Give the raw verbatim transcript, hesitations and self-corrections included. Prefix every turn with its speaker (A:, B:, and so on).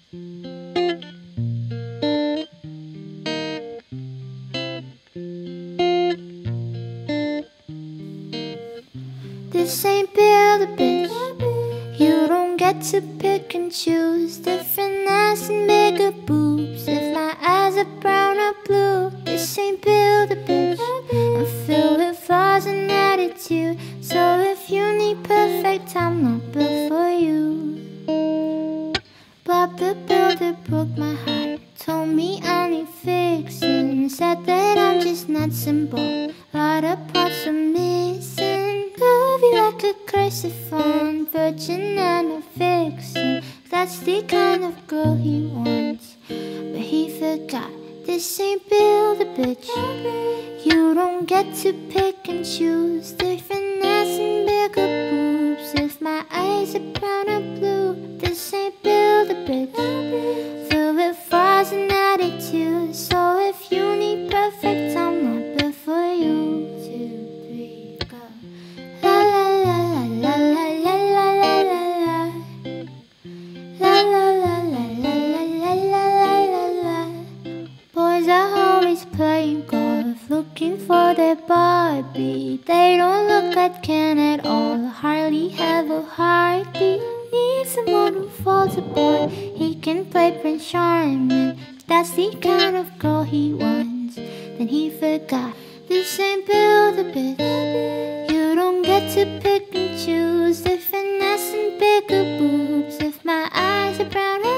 A: This ain't Build-A-Bitch. You don't get to pick and choose different ass and bigger boobs. If my eyes are brown or blue, this ain't Build-A-Bitch. I'm filled with flaws and attitude, so if you need perfect, I'm not built for you. Bob the Builder broke my heart, told me I need fixing, said that I'm just nuts and bolts, a lot of parts are missing. Love you like a cruciform, virgin and a vixen. That's the kind of girl he wants, but he forgot. This ain't Build-A-Bitch. You don't get to pick and choose different ass and bigger boobs. If my eyes are brown or blue, this ain't Build-A-Bitch. Filled with flaws and attitude, so if you need perfect, I'm not built for you. Two, three, go. La la la la la la la la la la. La la la la la la la la la la. Boys are always playing golf, looking for their Barbie. They don't look like Ken at all, hardly have a heartbeat. Need someone who falls apart, he can play Prince Charming. That's the kind of girl he wants, then he forgot. This ain't Build-A-Bitch. You don't get to pick and choose different ass and bigger boobs. If my eyes are brown